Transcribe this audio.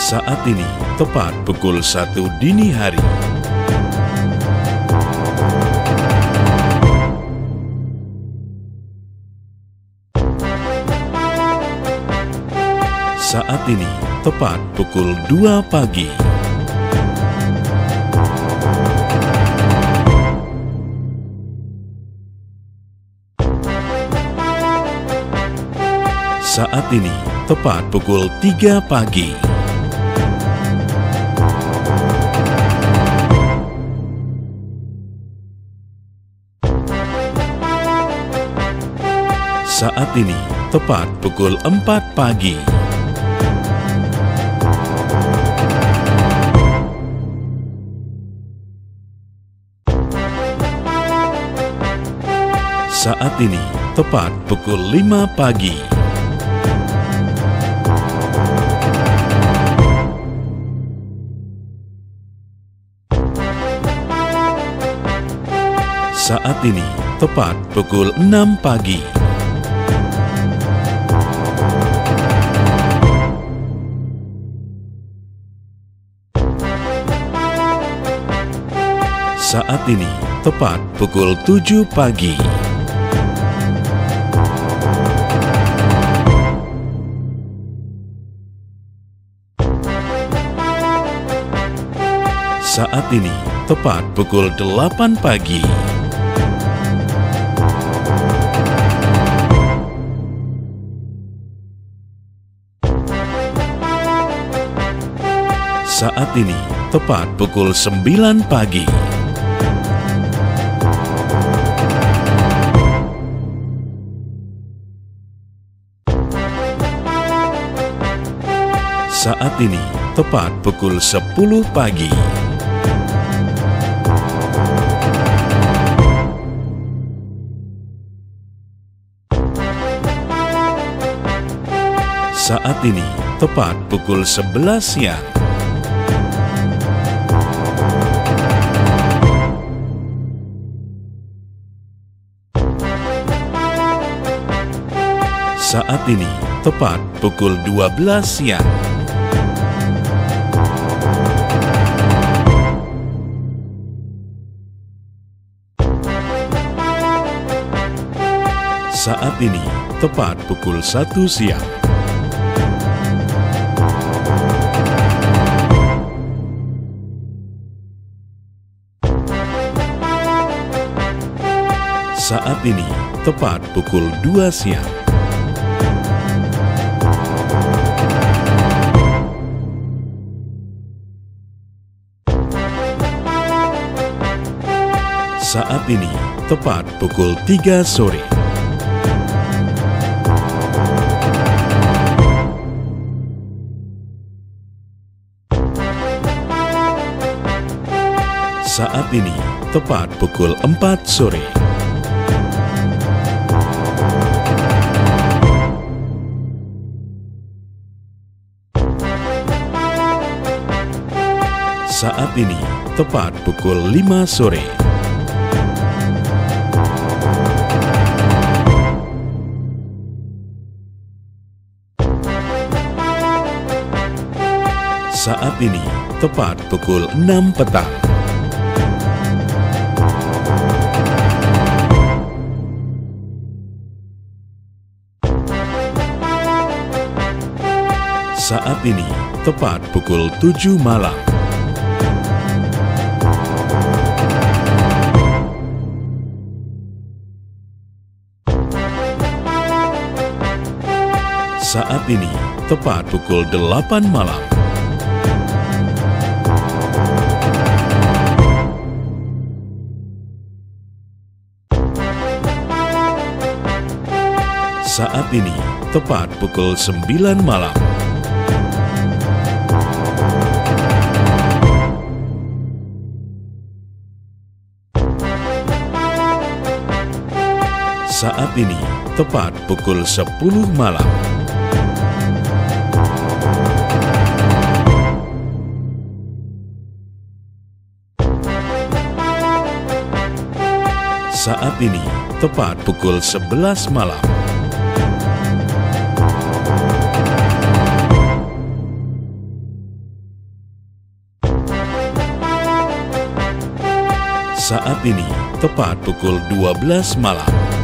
Saat ini, tepat pukul 1 dini hari. Saat ini, tepat pukul 2 pagi. Saat ini, tepat pukul 3 pagi. Saat ini, tepat pukul 4 pagi. Saat ini, tepat pukul 5 pagi. Saat ini, tepat pukul 6 pagi. Saat ini, tepat pukul 7 pagi. Saat ini, tepat pukul 8 pagi. Saat ini, tepat pukul 9 pagi. Saat ini, tepat pukul 10 pagi. Saat ini, tepat pukul 11 siang. Saat ini, tepat pukul 12 siang. Saat ini, tepat pukul 1 siang. Saat ini, tepat pukul 2 siang. Saat ini, tepat pukul 3 sore. Saat ini, tepat pukul 4 sore. Saat ini, tepat pukul 5 sore. Saat ini, tepat pukul 6 petang. Saat ini, tepat pukul 7 malam. Saat ini, tepat pukul 8 malam. Saat ini, tepat pukul 9 malam. Saat ini, tepat pukul 10 malam. Saat ini, tepat pukul 11 malam. saat ini, tepat pukul 12 malam.